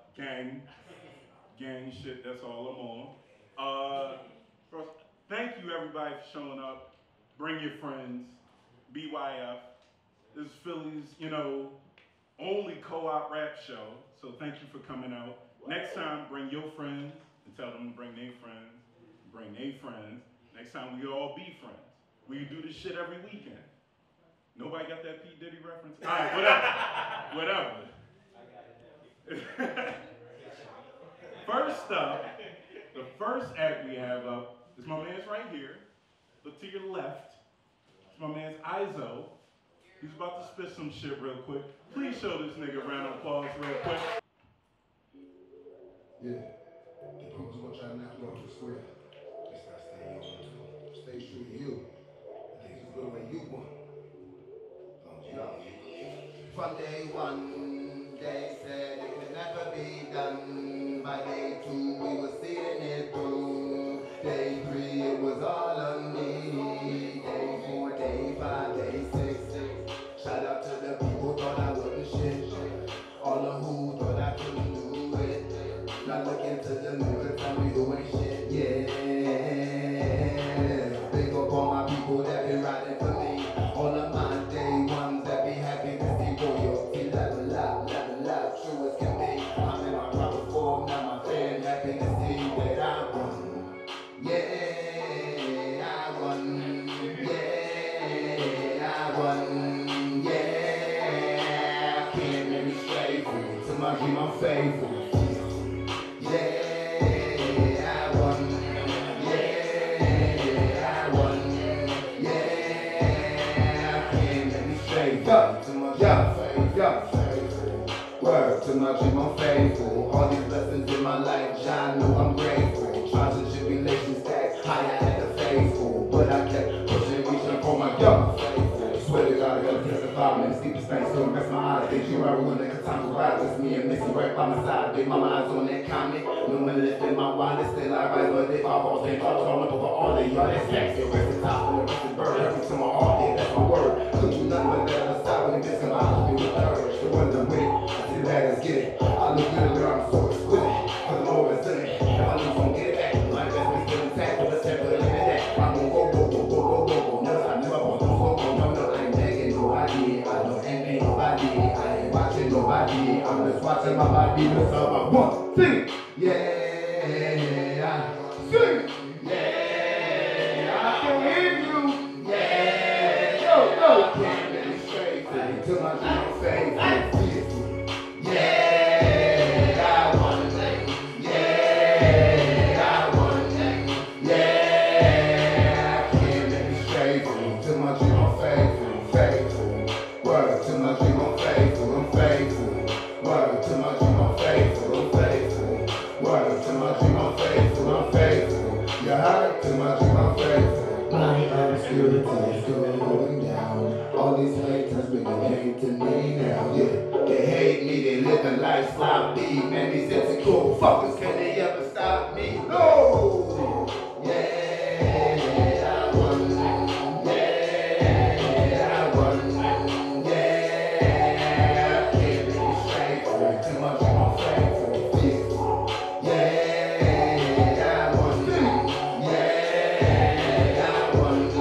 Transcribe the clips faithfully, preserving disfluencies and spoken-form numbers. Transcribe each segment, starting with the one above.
gang, gang shit, that's all I'm on. Uh, first, thank you everybody for showing up. Bring your friends, B Y F. This is Philly's, you know, only co-op rap show, so thank you for coming out. Next time, bring your friends and tell them to bring their friends, bring their friends. Next time, we all be friends. We do this shit every weekend. Nobody got that P. Diddy reference? All right, whatever, whatever. First up, the first act we have up is my man's right here. Look to your left. It's my man's Izo. He's about to spit some shit real quick. Please show this nigga a round of applause real quick. Yeah, the punk's gonna try to knock you off the square. Just gotta stay on too. Stay true to you. Things will go the way you want. Don't you know? From day one, they said it could never be done. By day two, we were seeing it through. Day three, it was all on me. Day four, day five, day six. Shout out to the people thought I wouldn't shit. All the who thought I couldn't do it. Now look into the mirror, tell me who ain't shit. Yeah. Big up all my people that been riding for me. All of my day ones that be happy to see royalty. Level up, level up, true as can be. I'm in my proper form, now my fan happy to see that I won. Yeah, I won. Yeah, I won. Yeah, can't make me straight. To my dream, I'm faithful. Yeah, I won. Yeah, I won. Yeah, can't make me straight. Yo, to my yo, yo, word to my dream, I'm faithful. All these blessings in my life, John know I'm grateful. Trials and tribulations stacked higher at the faithful, but I kept pushing, reaching for my yo. Swear to God, I gotta testify when it's deepest thanks to rest my eyes. They you ever when the time to ride with me and Missy right by my side. Big mama eyes on that comment. No money left in my wallet, still I rise, but if I fall, then I'll call over all of y'all. That's facts. The rest of top and the rest of bird. Every to my heart, yeah, that's my word. Couldn't do nothing but that other side when it gets in my eyes. Be with the urge to run the with it. I see the baggers get it. I look good and I'm so exquisite. Cause I'm always in it. If I lose, don't get it back. My investment's still intact, but let's have to limit that. I'm gonna go, go, go, go, go, go, go. Never, I never want to go, go, no, no. I ain't begging nobody. I don't envy nobody. I ain't watching nobody. I'm just watching my body. That's all I want. Sing it. Yeah. Sing it. Yeah. I can hear you. Yeah. Yo, yo. Can't let me straight. To my dream faith. Yeah. I want it. Yeah. I want it. Yeah. Can't let me straight. To my dream I'm faithful. Faithful. Word to my dream I'm faithful. I'm faithful. Word to my dream I'm faithful. I'm faithful. Word to my dream I'm faithful. I'm faithful. You heard to my dream I'm faithful. My obscurity is still going down. All these haters bringing hate to me now. Yeah, they hate me. They live a life sloppy. Man, these insecure fuckers, can they ever stop me? No. Yeah, I won. Yeah, I won. Yeah, can't make me straight. Too much in my faithful. Yeah, I won. Yeah, I won.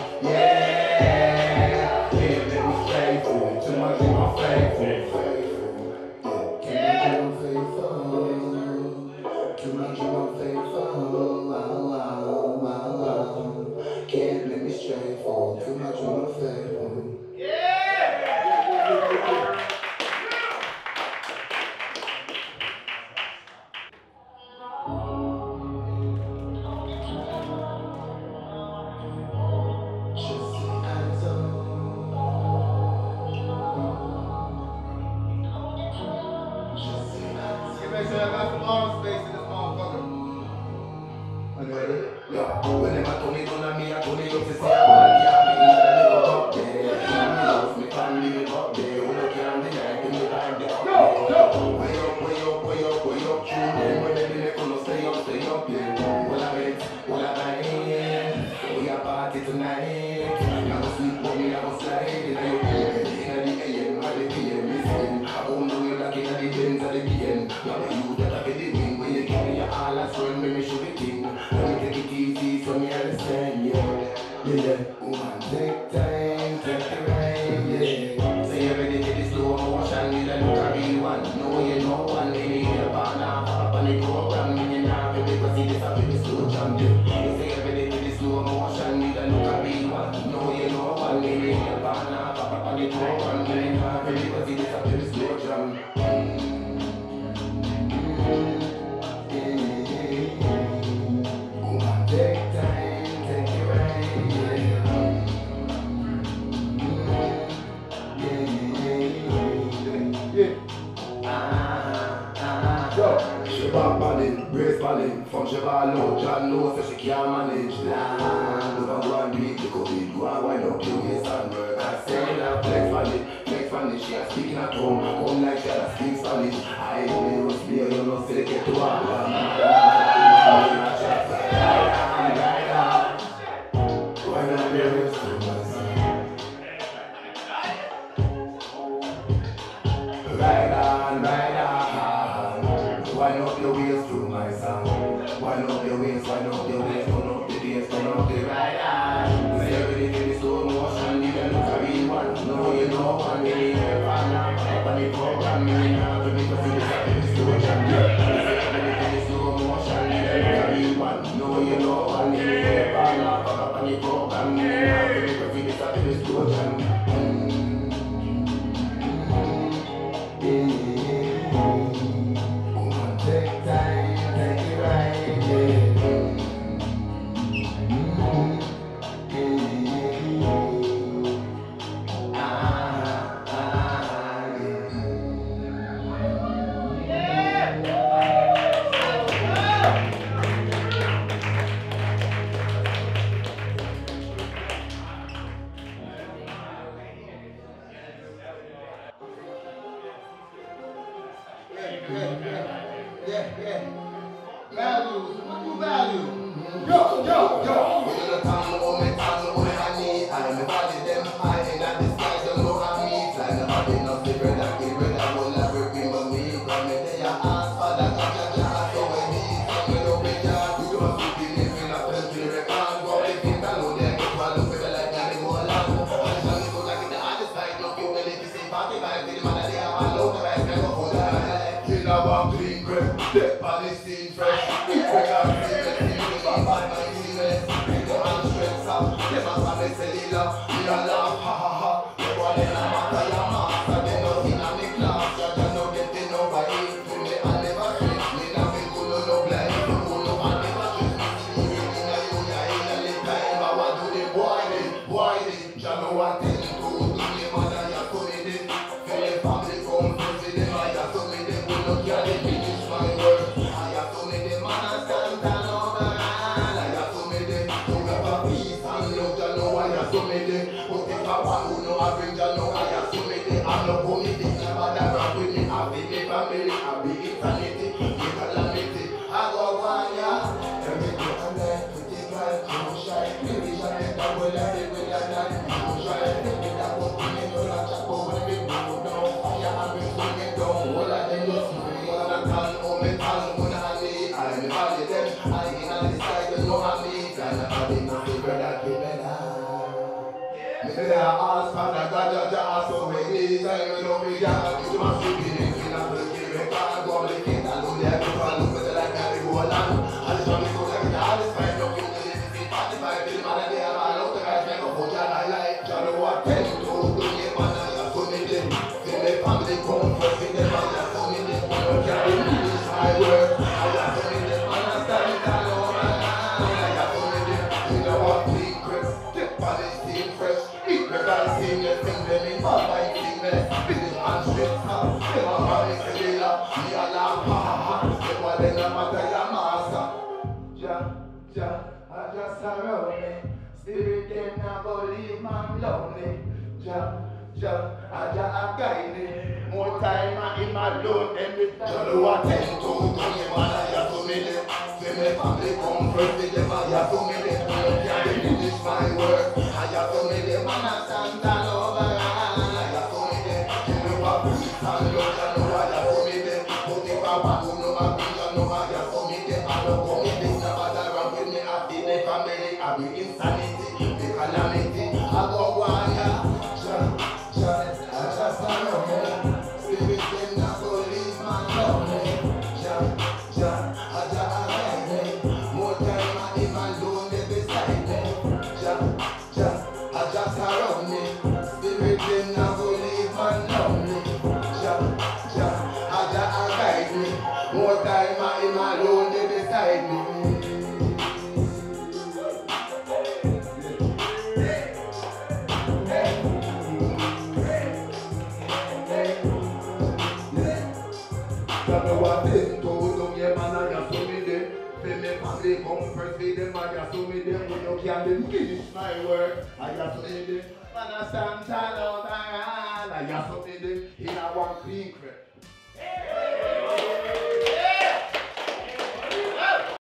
Yeah, can't make me straight. Too much in my faithful. Can't make me faithful. Too much in my faithful. Wow, wow, wow, wow. Can't let me straight for too much in my faithful. Make sure I got some arm space in this motherfucker. Yo, whenever Tony gonna me, I Tony up to say I wanna get me, I never up there. She loves me, family live up there. When I can't deny, give me time there. No, no. Way up, way up, way up, way up. True, then when they make us stay up, stay up, yeah. When I bet, when I buy, we are party tonight. I go sleep, but me I go slide. In the A M, in the A M, I the P M, listen. I won't do it like in the Benz at the P M. she back on it, brace on it. From she ball out, John knows that she can't manage. Land, don't go and do it, you could be, go and wind up your waist and work. I say that flex on it, flex on it. She a speaking at home, home like she a speak Spanish. I play was play, you know, say they get to her. Ride on, ride on. Wind up your waist through my song. Wind up your waist, wind up your waist. Turn up the bass, turn up the ride on. Say everything in the slow motion, you can carry one. No, you know one minute, you're fine now. Up on the program, you know, to make us see the step in the slow jam. Say everything in the slow motion, you can carry one. No, you know one minute, you're fine now. Up on the program, you know, to make us see the step in the slow jam. Take time, take it right, yeah. Ah, ah, Yeah, yeah. Values, what do value? Yo, yo, yo. We do the time, the moment, time, the moment I need. I am the body, them high in that disguise, don't know how me. Fly the body, not the bread, I give bread, I will never remember me. Come in there, ask for that, I'm just a so we need. Come in up in yard, we do a fifty living, I feel to the record. Go up the things, I know they get one, look at like that, they go along. I just want to go like in the hardest fight, no few minutes, you see, party vibes, the man, they have a load of ice, they go for that. Kill a one clean grip, step on the scene fresh. We break our feet, let's see, we go back, my feelings. We go and stress up, them a family cellular. We a laugh, ha ha ha. The boy in a matter, your master, they no in a me class. You just no getting over it. To me, I never stress me, nothing cool, no blind. Cool, no, I never stress me. See me in a you, ya in a little time. I want to the boy, the boy, the you know what they do. Do me, mother, you to me, the feel the family come first with them. I just to me, the good look, ya the finish my work. I just to me, the man, I stand down over. I just to me, the who have a peace and love, you know I just to me, the who think I want, who know I bring, you know I just to me, the I'm not committing, never that rock with me. I be the family, I be eternity, the calamity. I go on, yeah. Every day I'm there, pretty girl, no shy. Maybe I get that way, I think we are done. No shy, maybe that was me, no la chapo, when we go down. Fire, I be swinging down. All I did was me, all I can, oh me can, when I need. I am value them, I in on the side, you know I need. And I have enough to bread, I keep it down. Me there, ask Father God, judge, ask so we need. Time we don't be down, you must be beginning. We not to give it back, go on the king, I know they have to fall, look at the like, I go along. I just want to go like that, all this fight, no king, the living feet, forty-five, the man, and they have all out the guys, make a put your eye like, John, what ten to do, you man, I have to me them. See me family come first, in them, I have to me them. I don't care if it is my word, I have to me them, man, I stand it all over. I have to me them, you know what, clean crisp, get by the scene fresh. Eat the guys, sing the thing, them in all my sickness. Finish and straight up, them a family cellular. Me a laugh, ha ha ha, them a then a matter your master. Ja, ja, I just surround me. Spirit them not go leave man lonely. Ja, ja, I just a guide me. More time I in my load, them with Jah do attend to. To me man, I have to me them. See me family come first, with them I have to me them. You can't finish my work. I have to me them, man I stand all over. I have to me them. You know what peace and love, you know I have to me them. But if I want to know my peace, you know I have to me them. I don't come in this, no matter what with me. I feel the family, I be insanity, the calamity. I go one, yeah. Jah, Jah, I just don't know me. Spirit them not go leave man lonely. Jah, Jah, I just a guide me. More time I in my lonely beside me. Jah, Jah, I just around me. Spirit them not go leave man lonely. Jah, Jah, I just a guide me. More time I in my lonely beside me. Tell me what they do, don't yeah, man, I got so me them. Feel me family come first, feed them, I got so me them. When you can't finish my work, I got so me them. Man, I stand tall out, I got so me them. In a one clean crap.